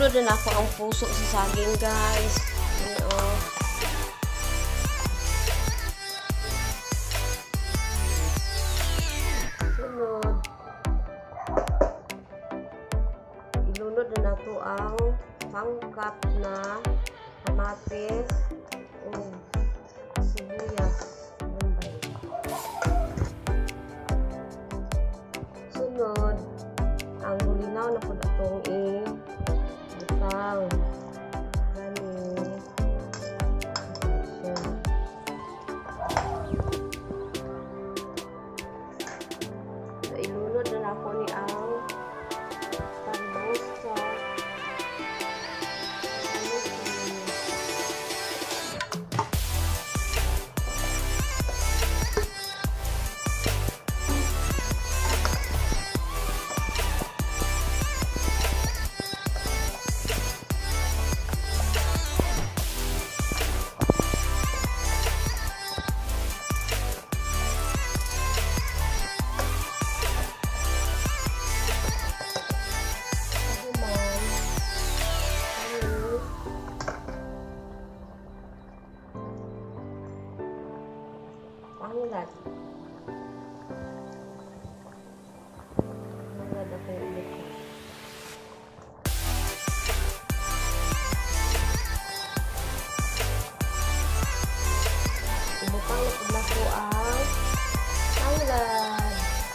Ilunod na ako ang puso sa saging, guys. Ayan, sunod. Ilunod na nato ang pangkat na kamatis o sibuyas. Sunod, ang bulinaw na po atong i-butang. Ilunod na ako ni ang talbos sa panglat. Panglat ako ulit. Ibutang na po ang panglat.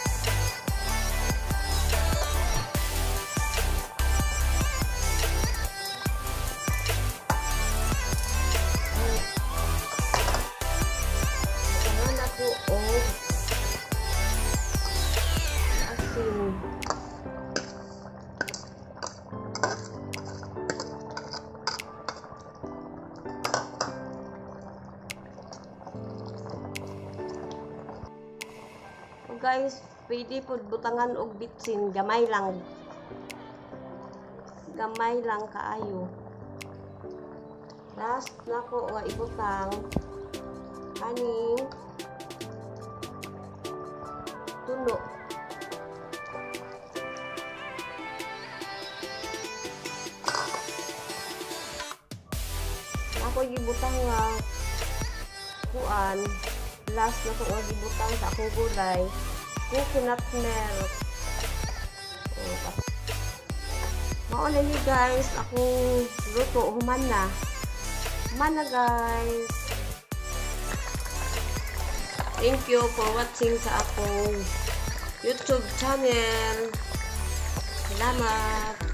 O asin. Guys, pwede po butangan og bitsin, gamay lang kaayo. Last nako nga ibutang kaning tulo. Ako gibutang nga kuan, last na ko nga gibutang sa akong gulay, coconut milk. Mao na ni guys, akong luto human na guys. Thank you for watching sa akong YouTube channel. Salamat!